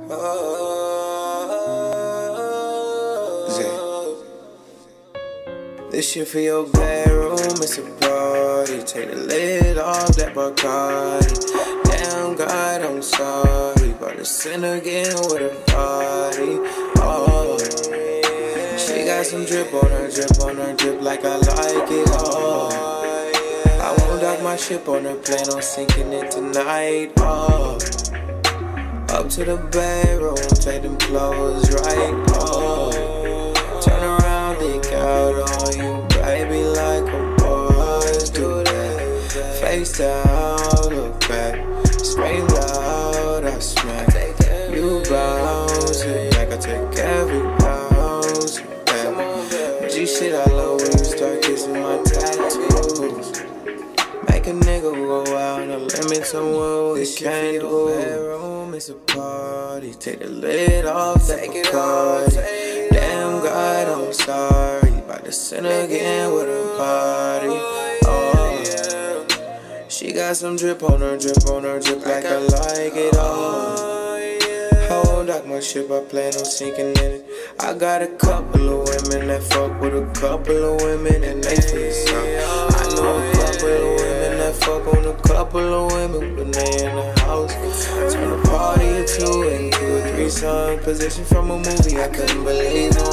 This shit for your bedroom, it's a party. Take the lid off that Bacardi. Damn God, I'm sorry, but to sin again with a body. Oh, she got some drip on her drip like I like it. Oh, I won't dock my ship on her plane, I'm sinking it tonight. Oh, up to the bedroom, take them clothes right. Oh, turn around, leak out on you, baby, like a boys do that. Face down, look back, scream loud, I smack. You bounce it back, I take every bounce back. G shit, I love when you start kissing my tattoos. Make a nigga go out on a limit to what we can't do. Bedroom, it's a party. Take the lid off, take it off. Damn God, I'm sorry. About to sin again with a party. Oh, she got some drip on her drip like I like it. Oh, I won't dock my ship, I plan on sinking in it. I got a couple of women that fuck with a couple of women and they feel something. I know a couple of women that fuck on a couple of women when they in the house. Turn a party or two into a threesome position from a movie I couldn't believe it.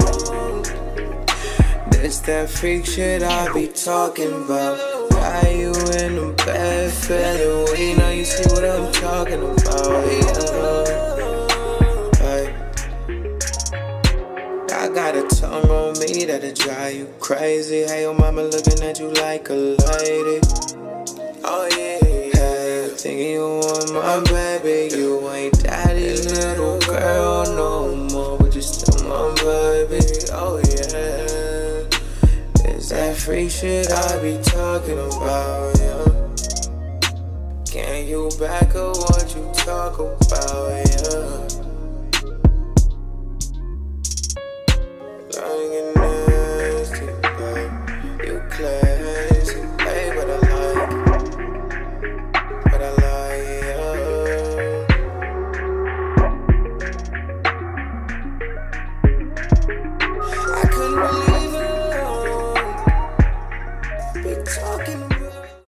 This that freak shit I be talking about. Got you in the bed feeling weak, now you see what I'm talking about. I got a tongue on me that'll drive you crazy. Hey, your mama looking at you like a lady. Oh yeah, hey, thinking you want my baby. You ain't daddy's little girl no more, but you still my baby. Oh yeah, it's that free shit I be talking about, yeah. Can you back up what you talk about, yeah?